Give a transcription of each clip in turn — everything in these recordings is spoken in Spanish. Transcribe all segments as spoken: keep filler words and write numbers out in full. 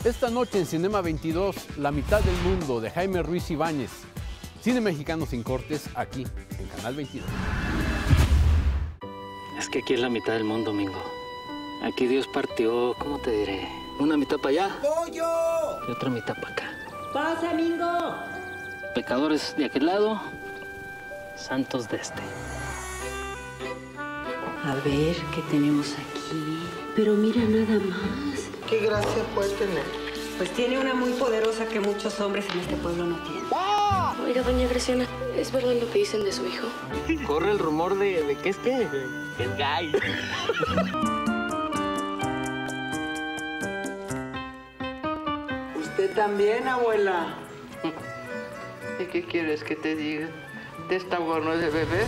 Esta noche en Cinema veintidós, La mitad del mundo de Jaime Ruiz Ibáñez. Cine mexicano sin cortes, aquí en Canal veintidós. Es que aquí es la mitad del mundo, Mingo. Aquí Dios partió, ¿cómo te diré? Una mitad para allá. ¡Pollo! Y otra mitad para acá. ¡Pasa, Mingo! Pecadores de aquel lado, santos de este. A ver, ¿qué tenemos aquí? Pero mira nada más. ¿Qué gracia puede tener? Pues tiene una muy poderosa que muchos hombres en este pueblo no tienen. ¡Ah! Oiga, doña Graciana, ¿es verdad lo que dicen de su hijo? Corre el rumor de, de que es que es gay. Usted también, abuela. ¿Y qué quieres que te diga? ¿De esta gorno de bebé?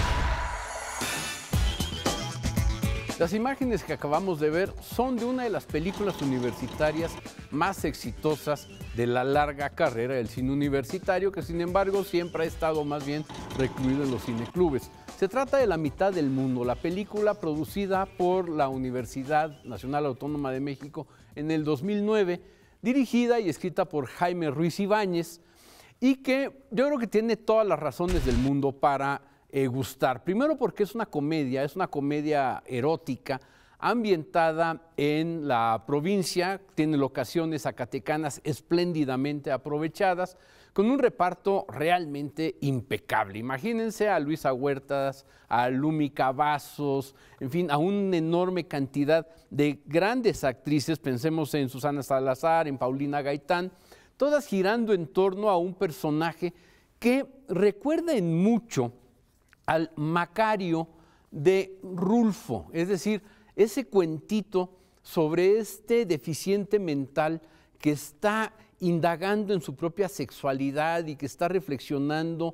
Las imágenes que acabamos de ver son de una de las películas universitarias más exitosas de la larga carrera del cine universitario, que sin embargo siempre ha estado más bien recluido en los cineclubes. Se trata de La mitad del mundo, la película producida por la Universidad Nacional Autónoma de México en el dos mil nueve, dirigida y escrita por Jaime Ruiz Ibáñez, y que yo creo que tiene todas las razones del mundo para eh, gustar. Primero porque es una comedia, es una comedia erótica, ambientada en la provincia, tiene locaciones zacatecanas espléndidamente aprovechadas, con un reparto realmente impecable. Imagínense a Luisa Huertas, a Lumi Cavazos, en fin, a una enorme cantidad de grandes actrices, pensemos en Susana Salazar, en Paulina Gaitán, todas girando en torno a un personaje que recuerda en mucho al Macario de Rulfo, es decir, ese cuentito sobre este deficiente mental que está indagando en su propia sexualidad y que está reflexionando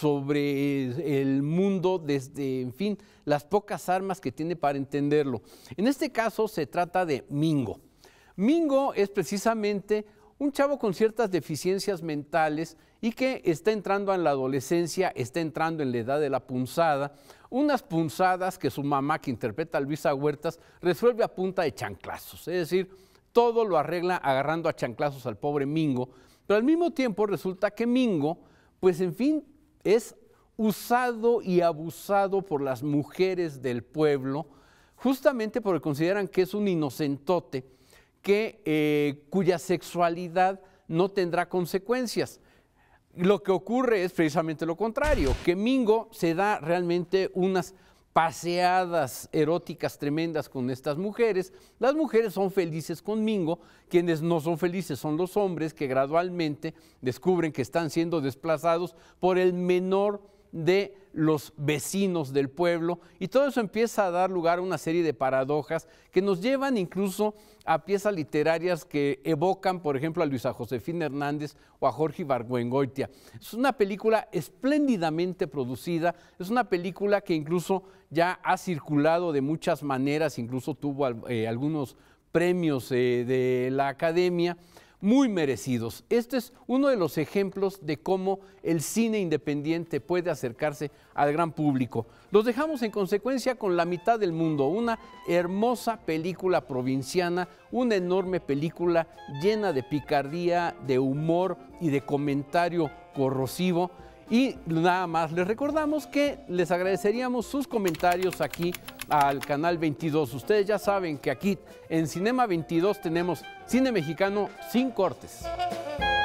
sobre el mundo desde, en fin, las pocas armas que tiene para entenderlo. En este caso se trata de Mingo. Mingo es precisamente un chavo con ciertas deficiencias mentales y que está entrando en la adolescencia, está entrando en la edad de la punzada, unas punzadas que su mamá, que interpreta a Luisa Huertas, resuelve a punta de chanclazos, es decir, todo lo arregla agarrando a chanclazos al pobre Mingo, pero al mismo tiempo resulta que Mingo, pues en fin, es usado y abusado por las mujeres del pueblo, justamente porque consideran que es un inocentote, que, eh, cuya sexualidad no tendrá consecuencias. Lo que ocurre es precisamente lo contrario, que Mingo se da realmente unas paseadas eróticas tremendas con estas mujeres. Las mujeres son felices con Mingo, quienes no son felices son los hombres que gradualmente descubren que están siendo desplazados por el menor de los vecinos del pueblo, y todo eso empieza a dar lugar a una serie de paradojas que nos llevan incluso a piezas literarias que evocan, por ejemplo, a Luisa Josefina Hernández o a Jorge Ibargüengoitia. Es una película espléndidamente producida, es una película que incluso ya ha circulado de muchas maneras, incluso tuvo eh, algunos premios eh, de la Academia, muy merecidos. Este es uno de los ejemplos de cómo el cine independiente puede acercarse al gran público. Los dejamos en consecuencia con La mitad del mundo, una hermosa película provinciana, una enorme película llena de picardía, de humor y de comentario corrosivo. Y nada más, les recordamos que les agradeceríamos sus comentarios aquí al Canal veintidós. Ustedes ya saben que aquí en Cinema veintidós tenemos cine mexicano sin cortes.